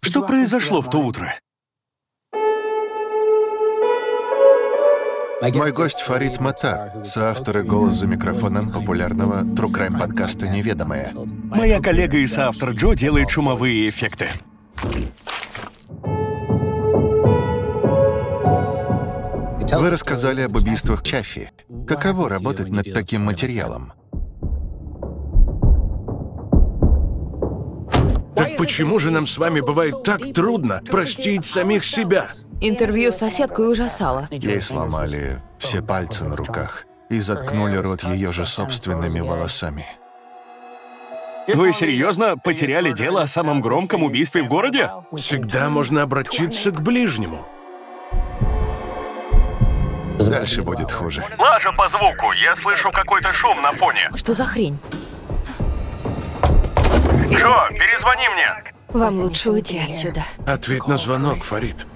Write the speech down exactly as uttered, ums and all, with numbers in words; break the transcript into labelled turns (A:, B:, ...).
A: Что произошло в то утро?
B: Мой гость Фарид Матар, соавтор и голос за микрофоном популярного True Crime подкаста «Неведомое».
A: Моя коллега и соавтор Джо делает шумовые эффекты.
B: Вы рассказали об убийствах Чаффи. Каково работать над таким материалом?
C: Так почему же нам с вами бывает так трудно простить самих себя?
D: Интервью с соседкой ужасало.
B: Ей сломали все пальцы на руках и заткнули рот ее же собственными волосами.
A: Вы серьезно потеряли дело о самом громком убийстве в городе?
C: Всегда можно обратиться к ближнему.
B: Дальше будет хуже.
A: Лажа по звуку. Я слышу какой-то шум на фоне.
D: Что за хрень?
A: Джо, перезвони мне.
D: Вам лучше уйти отсюда.
C: Ответь на звонок, Фарид.